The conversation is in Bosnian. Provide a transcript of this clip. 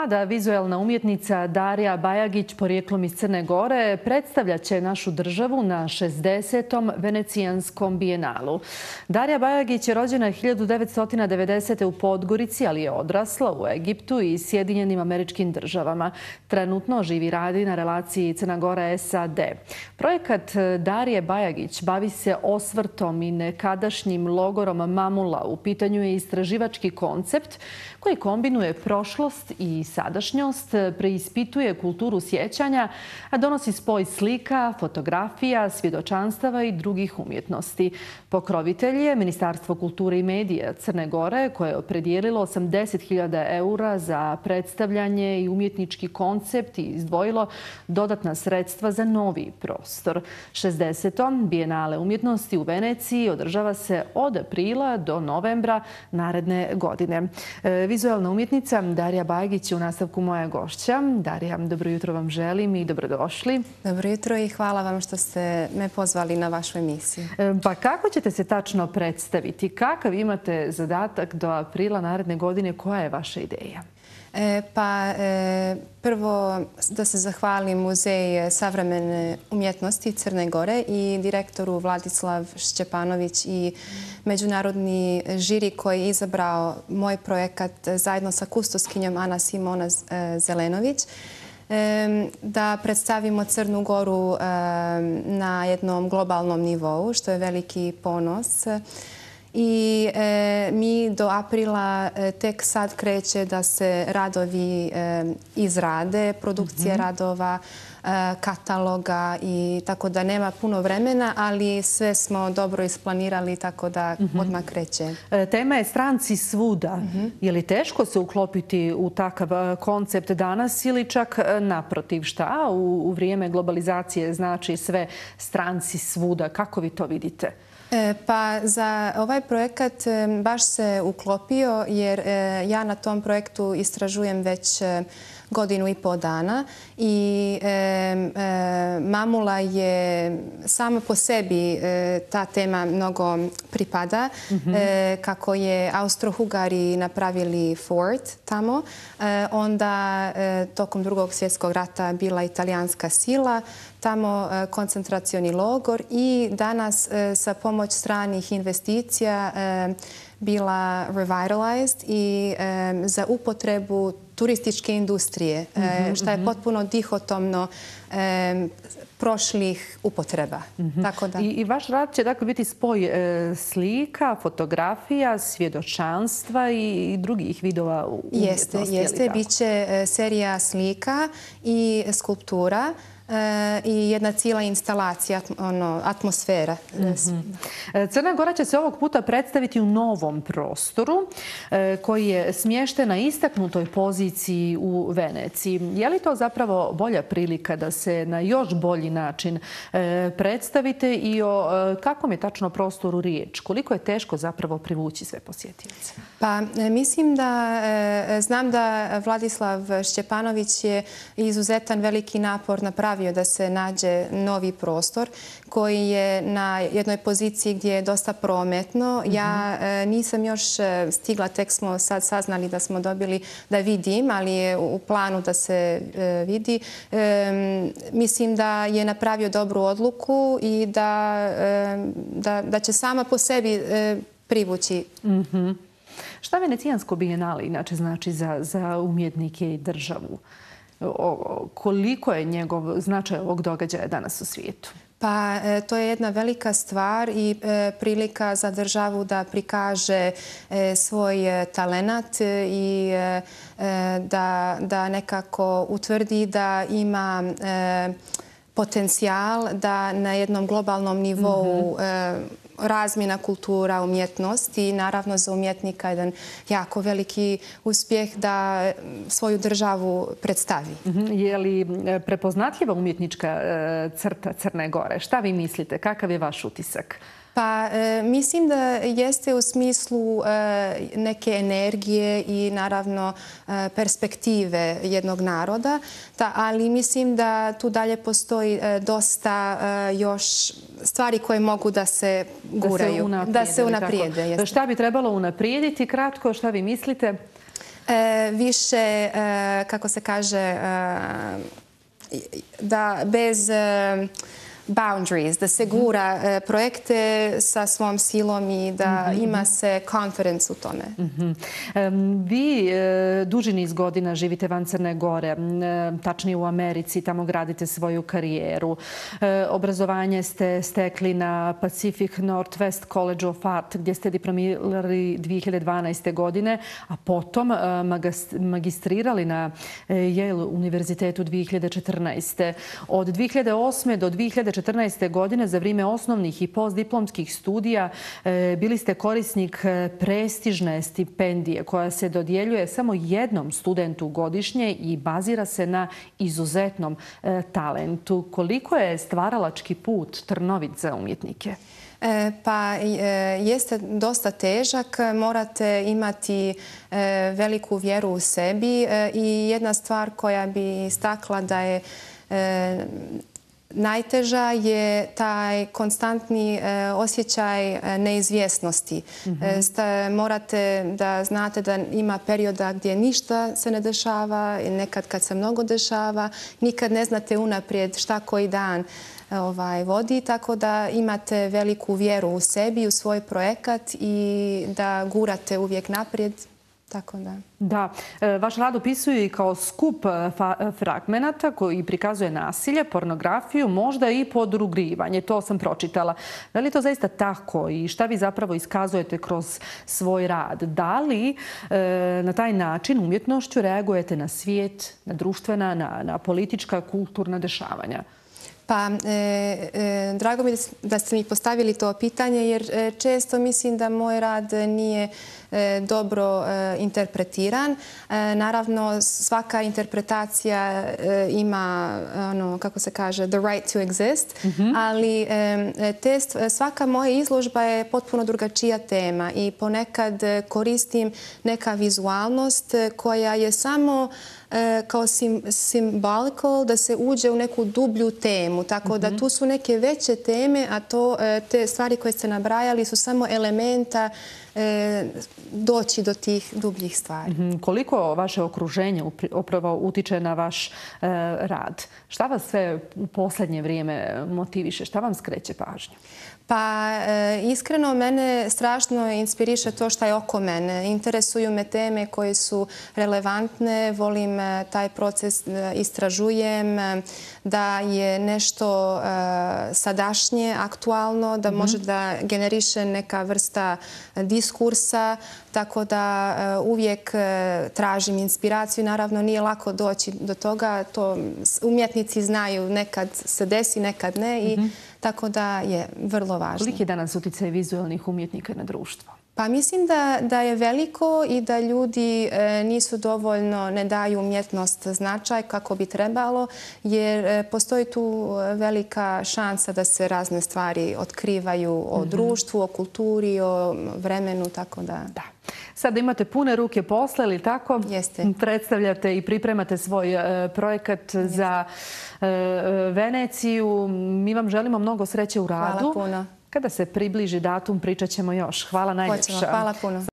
Mlada vizuelna umjetnica Darija Bajagić, porijeklom iz Crne Gore, predstavljat će našu državu na 60. Venecijanskom bijenalu. Darija Bajagić je rođena 1990. u Podgorici, ali je odrasla u Egiptu i Sjedinjenim Američkim Državama. Trenutno živi i radi na relaciji Crna Gora-SAD. Projekat Darije Bajagić bavi se osvrtom i nekadašnjim logorom Mamula. U pitanju je istraživački koncept koji kombinuje prošlost i sadašnjost, preispituje kulturu sjećanja, a donosi spoj slika, fotografija, svjedočanstava i drugih umjetnosti. Pokrovitelj je Ministarstvo kulture i medija Crne Gore, koje je opredijelilo 80.000 eura za predstavljanje i umjetnički koncept i izdvojilo dodatna sredstva za novi prostor. 60. bijenale umjetnosti u Veneciji održava se od aprila do novembra naredne godine. Vizualna umjetnica Darija Bajagić je u nastavku moja gošća. Darija, dobro jutro vam želim i dobrodošli. Dobro jutro i hvala vam što ste me pozvali na vašu emisiju. Pa kako ćete se tačno predstaviti? Kakav imate zadatak do aprila naredne godine? Koja je vaša ideja? Prvo da se zahvalim Muzej savremene umjetnosti Crne Gore i direktoru Vladislav Šćepanović i međunarodni žiri koji je izabrao moj projekat zajedno sa kustoskinjom Ana Simona Zelenović, da predstavimo Crnu Goru na jednom globalnom nivou, što je veliki ponos. I mi do aprila tek sad kreće da se radovi izrade, produkcija radova, kataloga i tako da nema puno vremena, ali sve smo dobro isplanirali tako da odmah kreće. Tema je stranci svuda. Je li teško se uklopiti u takav koncept danas ili čak naprotiv? Šta u vrijeme globalizacije znači sve stranci svuda? Kako vi to vidite? Pa za ovaj projekat baš se uklopio jer ja na tom projektu istražujem već 1,5 dana i Mamula je sama po sebi ta tema mnogo pripada. Kako je Austro-Hugari napravili fort tamo, onda tokom Drugog svjetskog rata bila italijanska sila, tamo koncentracioni logor i danas sa pomoć stranih investicija bila revitalized i za upotrebu turističke industrije, što je potpuno dihotomno prošlih upotreba. I vaš rad će dakle biti spoj slika, fotografija, svjedočanstva i drugih vidova umjetnosti. Jeste. Biće serija slika i skulptura i jedna cijela instalacija, atmosfera. Crna Gora će se ovog puta predstaviti u novom prostoru koji je smješten na istaknutoj poziciji u Veneciji. Je li to zapravo bolja prilika da se na još bolji način predstavite i o kakvom je tačno prostoru riječ? Koliko je teško zapravo privući sve posjetioce? Pa mislim da znam da Vladislav Šćepanović je izuzetan veliki napor napravio da se nađe novi prostor koji je na jednoj poziciji gdje je dosta prometno. Ja nisam još stigla, tek smo sad saznali da smo dobili da vidim, ali je u planu da se vidi. Mislim da je napravio dobru odluku i da će sama po sebi privući. Šta Venecijansko bijenale inače znači za umjetnike i državu? Koliko je njegov značaj ovog događaja danas u svijetu? Pa to je jedna velika stvar i prilika za državu da prikaže svoj talenat i da nekako utvrdi da ima potencijal da na jednom globalnom nivou razmjena kultura, umjetnost i naravno za umjetnika jedan jako veliki uspjeh da svoju državu predstavi. Je li prepoznatljiva umjetnička crta Crne Gore? Šta vi mislite? Kakav je vaš utisak? Pa mislim da jeste u smislu neke energije i naravno perspektive jednog naroda, ali mislim da tu dalje postoji dosta još stvari koje mogu da se guraju, da se unaprijede. Šta bi trebalo unaprijediti? Kratko, šta vi mislite? Više, kako se kaže, da bez boundaries, da se gura projekte sa svom silom i da ima se confidence u tome. Vi duži niz godina živite van Crne Gore, tačnije u Americi, tamo gradite svoju karijeru. Obrazovanje ste stekli na Pacific Northwest College of Art, gdje ste diplomirali 2012. godine, a potom magistrirali na Yale univerzitetu 2014. Od 2008. do 2014. godine za vrijeme osnovnih i postdiplomskih studija bili ste korisnik prestižne stipendije koja se dodjeljuje samo jednom studentu godišnje i bazira se na izuzetnom talentu. Koliko je stvaralački put trnovit za umjetnike? Pa jeste dosta težak, morate imati veliku vjeru u sebi i jedna stvar koja bi istakla da je najteža je taj konstantni osjećaj neizvjesnosti. Morate da znate da ima perioda gdje ništa se ne dešava, nekad kad se mnogo dešava, nikad ne znate unaprijed šta koji dan vodi, tako da imate veliku vjeru u sebi, u svoj projekat i da gurate uvijek naprijed. Tako da. Da. Vaš rad opisuje i kao skup fragmenata koji prikazuje nasilje, pornografiju, možda i podrugivanje. To sam pročitala. Da li je to zaista tako i šta vi zapravo iskazujete kroz svoj rad? Da li na taj način umjetnošću reagujete na svijet, na društvena, na politička, kulturna dešavanja? Pa, drago mi je da ste mi postavili to pitanje jer često mislim da moj rad nije dobro interpretiran. Naravno, svaka interpretacija ima, kako se kaže, the right to exist, ali svaka moja izložba je potpuno drugačija tema i ponekad koristim neka vizualnost koja je samo kao symbolical da se uđe u neku dublju temu. Tako da tu su neke veće teme, a te stvari koje ste nabrajali su samo elementa doći do tih dubljih stvari. Koliko vaše okruženje upravo utiče na vaš rad? Šta vas sve u posljednje vrijeme motiviše? Šta vam skreće pažnju? Pa iskreno mene strašno inspiriše to što je oko mene. Interesuju me teme koje su relevantne, volim taj proces istražujem, da je nešto sadašnje, aktualno, da može da generiše neka vrsta diskursa, tako da uvijek tražim inspiraciju. Naravno, nije lako doći do toga. To umjetnici znaju, nekad se desi, nekad ne i tako da je vrlo važno. Koliki je danas utjecaj vizualnih umjetnika na društvo? Pa mislim da je veliko i da ljudi nisu dovoljno, ne daju umjetnost značaj kako bi trebalo, jer postoji tu velika šansa da se razne stvari otkrivaju o društvu, o kulturi, o vremenu, tako da... Da. Sada imate pune ruke posla, ili tako? Jeste. Predstavljate i pripremate svoj projekat za Veneciju. Mi vam želimo mnogo sreće u radu. Hvala puno. Kada se približi datum, pričat ćemo još. Hvala najljepša. Hvala puno.